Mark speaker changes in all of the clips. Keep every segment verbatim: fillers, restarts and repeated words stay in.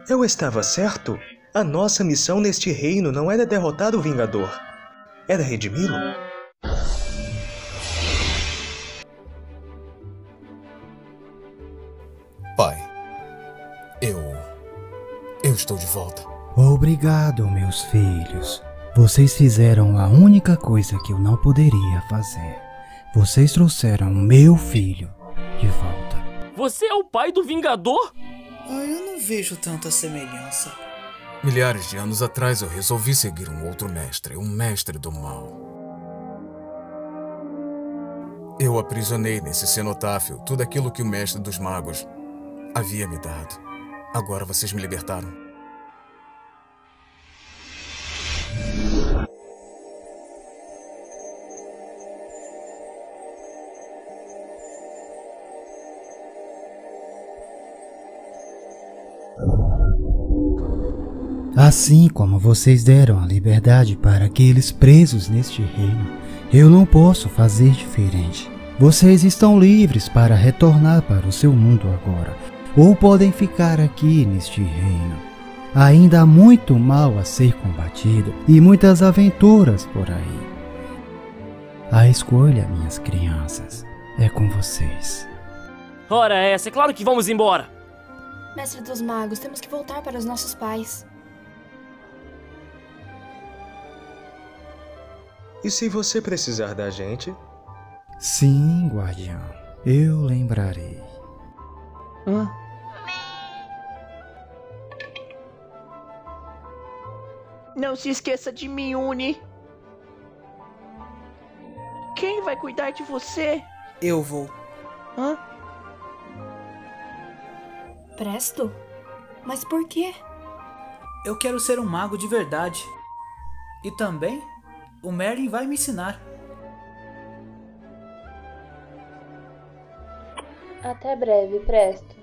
Speaker 1: Eu estava certo? A nossa missão neste reino não era derrotar o Vingador. Era redimi-lo.
Speaker 2: Pai, eu... eu estou de volta.
Speaker 3: Obrigado, meus filhos. Vocês fizeram a única coisa que eu não poderia fazer. Vocês trouxeram meu filho de volta.
Speaker 4: Você é o pai do Vingador?
Speaker 5: Ah, eu não vejo tanta semelhança.
Speaker 2: Milhares de anos atrás eu resolvi seguir um outro mestre, um mestre do mal. Eu aprisionei nesse cenotáfio tudo aquilo que o mestre dos magos havia me dado. Agora vocês me libertaram.
Speaker 3: Assim como vocês deram a liberdade para aqueles presos neste reino, eu não posso fazer diferente. Vocês estão livres para retornar para o seu mundo agora, ou podem ficar aqui neste reino. Ainda há muito mal a ser combatido e muitas aventuras por aí. A escolha, minhas crianças, é com vocês.
Speaker 4: Ora essa, é claro que vamos embora.
Speaker 6: Mestre dos Magos, temos que voltar para os nossos pais.
Speaker 1: E se você precisar da gente?
Speaker 3: Sim, guardião. Eu lembrarei.
Speaker 5: Hã? Não se esqueça de mim, Uni. Quem vai cuidar de você? Eu vou. Hã?
Speaker 6: Presto? Mas por quê?
Speaker 5: Eu quero ser um mago de verdade. E também, o Merlin vai me ensinar.
Speaker 7: Até breve, Presto.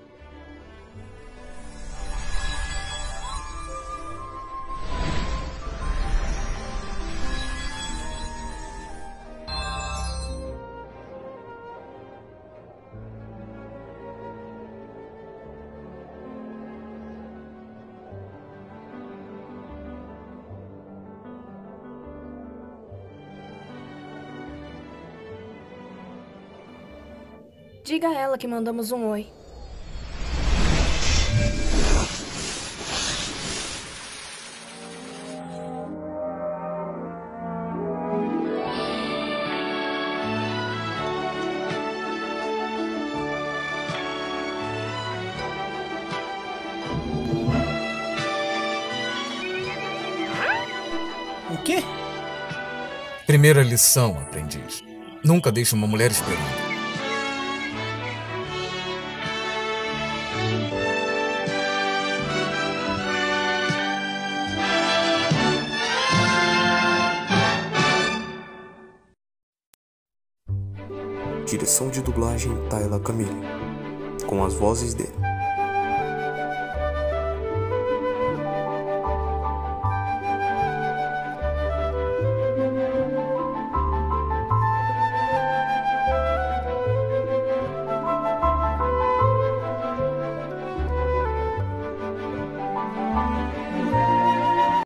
Speaker 6: Diga a ela que mandamos um oi.
Speaker 5: O quê?
Speaker 2: Primeira lição, aprendiz. Nunca deixe uma mulher esperando.
Speaker 8: Direção de dublagem Tayla Camille, com as vozes de